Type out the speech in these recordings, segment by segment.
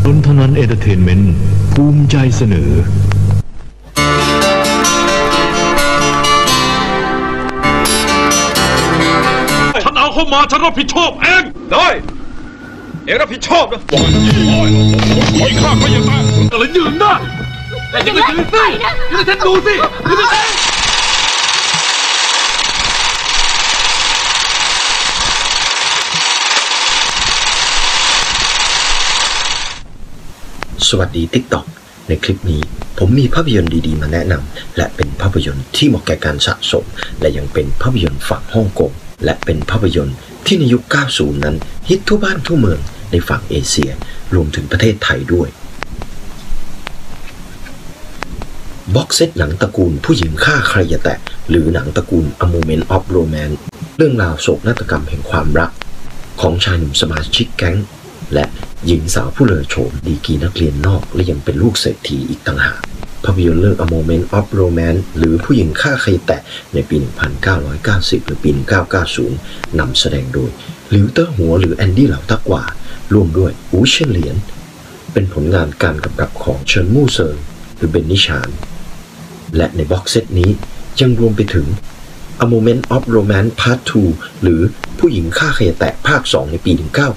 นนทนันเอนเตอร์เทนเมนต์ภูมิใจเสนอฉันเอาเข้ามาฉันรับผิดชอบเองได้เองรับผิดชอบนะยิงข้าเขาอย่างนั้นอะไรยืนได้แต่ยังไม่ยืนสิยืนฉันดูสิยืนสิสวัสดี TikTok ในคลิปนี้ผมมีภาพยนตร์ดีๆมาแนะนำและเป็นภาพยนตร์ที่เหมาะแก่การสะสมและยังเป็นภาพยนตร์ฝั่งฮ่องกงและเป็นภาพยนตร์ที่ในยุค 90 นั้นฮิตทั่วบ้านทั่วเมืองในฝั่งเอเชียรวมถึงประเทศไทยด้วยบ็อกเซตหนังตระกูลผู้หญิงฆ่าใครอย่าแตะหรือหนังตระกูล A Moment of Romance เรื่องราวโศกนาฏกรรมแห่งความรักของชายหนุ่มสมาชิกแก๊งและหญิงสาวผู้เลอโฉมดีกรีนักเรียนนอกและยังเป็นลูกเศรษฐีอีกต่างหากภาพยนตร์เรื่อง A Moment of Romance หรือผู้หญิงฆ่าใครแตะในปี 1990 หรือปี 1990 นำแสดงโดยหลิวเตอร์หัวหรือแอนดี้เหล่าตักหว่าร่วมด้วยอู๋เฉินเหลียนเป็นผลงานการกำกับของเฉินมู่เซิงหรือเบนนิชานและในบ็อกเซตนี้ยังรวมไปถึง A Moment of Romance Part 2 หรือผู้หญิงฆ่าใครแตะภาค 2 ในปี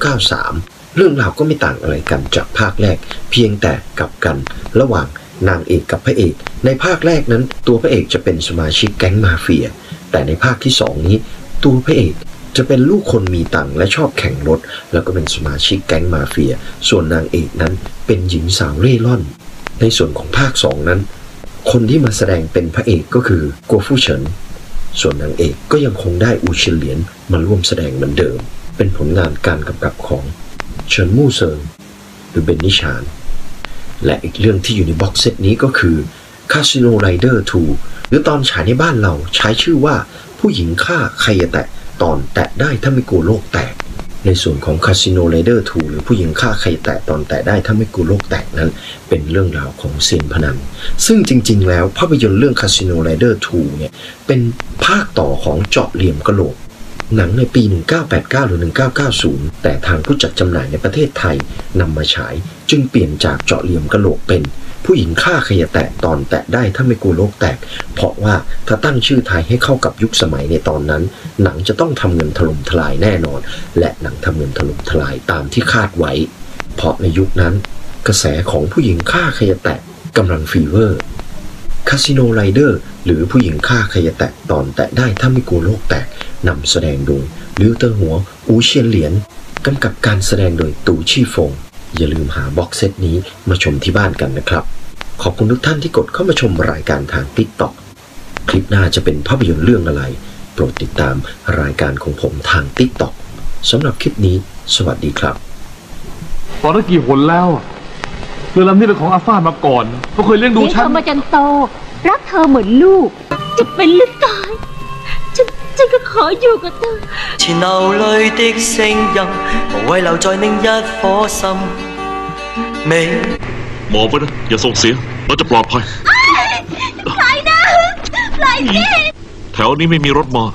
1993 เรื่องราวก็ไม่ต่างอะไรกันจากภาคแรกเพียงแต่กลับกันระหว่างนางเอกกับพระเอกในภาคแรกนั้นตัวพระเอกจะเป็นสมาชิกแก๊งมาเฟียแต่ในภาคที่2นี้ตัวพระเอกจะเป็นลูกคนมีตังค์และชอบแข่งรถแล้วก็เป็นสมาชิกแก๊งมาเฟียส่วนนางเอกนั้นเป็นหญิงสาวเร่ร่อนในส่วนของภาค2นั้นคนที่มาแสดงเป็นพระเอกก็คือกัวฟู่เฉินส่วนนางเอกก็ยังคงได้อู๋เฉินเหลียนมาร่วมแสดงเหมือนเดิมเป็นผลงานการกำกับของเฉินมู่เซิงหรือเบนนิชานและอีกเรื่องที่อยู่ในบ็อกเซตนี้ก็คือ Casino Rider 2 หรือตอนฉายในบ้านเราใช้ชื่อว่าผู้หญิงฆ่าใครอย่าแตะตอนแตะได้ถ้าไม่กลัวโลกแตกในส่วนของ Casino Rider 2 หรือผู้หญิงฆ่าใครแตะตอนแตะได้ถ้าไม่กลัวโลกแตกนั้นเป็นเรื่องราวของเซียนพนันซึ่งจริงๆแล้วภาพยนตร์เรื่อง Casino Rider 2 เนี่ยเป็นภาคต่อของเจาะเหลี่ยมกะโหลกหนังในปี 1989 หรือ 1990 แต่ทางผู้จัดจำหน่ายในประเทศไทยนำมาฉายจึงเปลี่ยนจากเจาะเหลี่ยมกะโหลกเป็นผู้หญิงฆ่าใครอย่าแตะตอนแตะได้ถ้าไม่กลัวโลกแตกเพราะว่าถ้าตั้งชื่อไทยให้เข้ากับยุคสมัยในตอนนั้นหนังจะต้องทำเงินถล่มทลายแน่นอนและหนังทำเงินถล่มทลายตามที่คาดไว้เพราะในยุคนั้นกระแสของผู้หญิงฆ่าใครอย่าแตะกำลังฟีเวอร์คาสิโนไรเดอร์หรือผู้หญิงฆ่าใครอย่าแตะตอนแตะได้ถ้าไม่กลัวโลกแตกนำแสดงโดยหลิวเตอร์หัวอู๋เฉียนเหลียนกำกับการแสดงโดยตู่ชี่ฟงอย่าลืมหาบ็อกเซตนี้มาชมที่บ้านกันนะครับขอบคุณทุกท่านที่กดเข้ามาชมรายการทาง TikTok คลิปหน้าจะเป็นภาพยนตร์เรื่องอะไรโปรดติดตามรายการของผมทาง TikTok สำหรับคลิปนี้สวัสดีครับตอนนั้นกี่หนแล้วเรือลำนี้เป็นของอาฟาดมาก่อนเขาเคยเลี้ยงดูฉันมาจนโตรักเธอเหมือนลูกจะเป็นหรือตายฉันก็ขออยู่กับเธอ前流淚的聲音無謂留在另一顆心未มองไปนะอย่าส่งเสียงเราจะปลอดภัยปล่อยนะปล่อยสิแถวนี้ไม่มีรถมา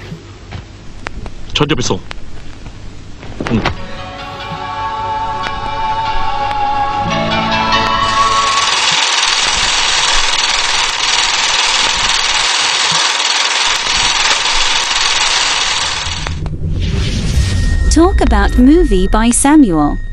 ฉันจะไปส่ง Talk about movie by Samuel